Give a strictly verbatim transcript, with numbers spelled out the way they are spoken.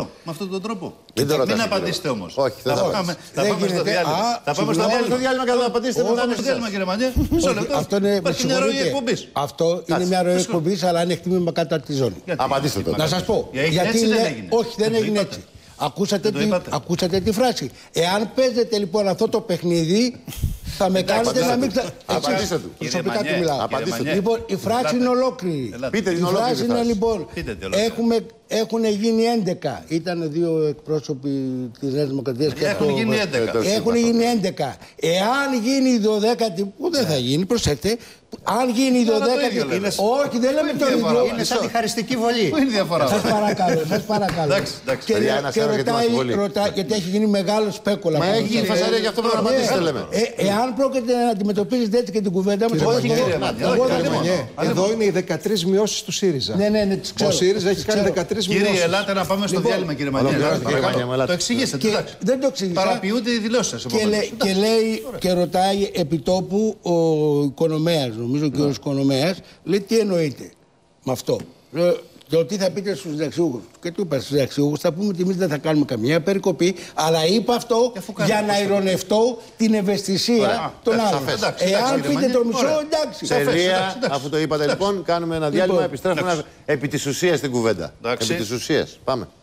Με αυτόν τον τρόπο. Μην, Μην απαντήσετε όμως. Όχι, θα, θα πάμε, θα πάμε στο διάλειμμα. Θα πάμε στο διάλειμμα και θα απαντήσετε μετά. Θα πάμε στο διάλειμμα, κύριε Μανιέ. Μισό λεπτό. Αυτό είναι, υπάρχει μια ροή εκπομπής. Αυτό είναι μια ροή εκπομπής, αλλά είναι χτύπημα κατά τη ζώνη. Απαντήστε το. Να σας πω. Γιατί δεν έγινε. Όχι, δεν έγινε έτσι. Ακούσατε τη, ακούσατε τη φράση. Εάν παίζετε λοιπόν αυτό το παιχνίδι, θα με κάνετε να μην ξα... Απαντήστε του. Προσωπικά του μιλάω. Απαντήστε του. Λοιπόν, η φράση είναι ολόκληρη. Πείτε η την ολόκληρη φράση είναι λοιπόν, έχουμε, έχουν γίνει έντεκα. Ήταν δύο εκπρόσωποι της Νέας Δημοκρατίας. Έχουν γίνει έντεκα. Έχουν γίνει έντεκα. Εάν γίνει η δωδέκατη, που δεν θα γίνει, προσέξτε, αν γίνει η δωδέκατη. Όχι, δεν λέμε το ίδιο. Είναι σαν τη χαριστική βολή. Πού είναι η διαφορά. Σας παρακαλώ, σας παρακαλώ. Και ρωτάει, γιατί έχει γίνει μεγάλο σπέκουλα. Μα έχει γίνει φασαρία, γι' αυτό πρέπει να απαντήσετε, λέμε. Εάν πρόκειται να αντιμετωπίζετε έτσι και την κουβέντα μου, όχι, κύριε Μανιέ. Εδώ είναι οι δεκατρείς μειώσεις του ΣΥΡΙΖΑ. Ναι, ναι, ναι, τις ξέρω. Ο ΣΥΡΙΖΑ έχει κάνει δεκατρείς μειώσεις. Κύριε, ελάτε να πάμε στο διάλειμμα, κύριε Μανιέ. Το εξηγήσετε. Δεν το εξηγήσατε. Παραποιούνται οι δηλώσεις σας. Και λέει και ρωτάει επιτόπου ο Οικονομέας, νομίζω και ο Οικονομέας, λέει τι εννοείται με αυτό. Το τι θα πείτε στους συνταξιούχους. Και του είπα στους συνταξιούχους, θα πούμε ότι εμείς δεν θα κάνουμε καμία περικοπή, αλλά είπα αυτό για να ειρωνευτώ την ευαισθησία των άλλων. Εάν πείτε το μισό, εντάξει. Τελεία, αφού το είπατε λοιπόν, κάνουμε ένα διάλειμμα, επιστρέφουμε επί της ουσίας στην κουβέντα. Επί της ουσίας. Πάμε.